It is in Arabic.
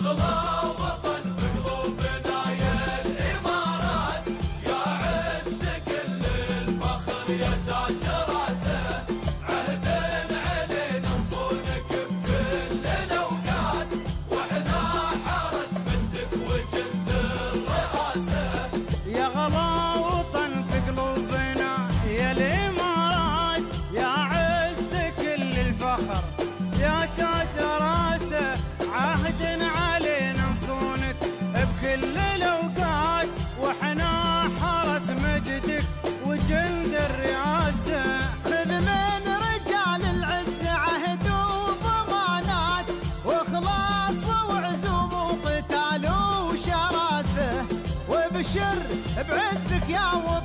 يا تاج راسه عهد علينا نصونك بكل الأوقات، وإحنا حرس مجدك وجند الرئاسة. خذ من رجال العز عهد وضمانات، وإخلاص وعزوم وقتال وشراسة، وابشر بعزك يا وطن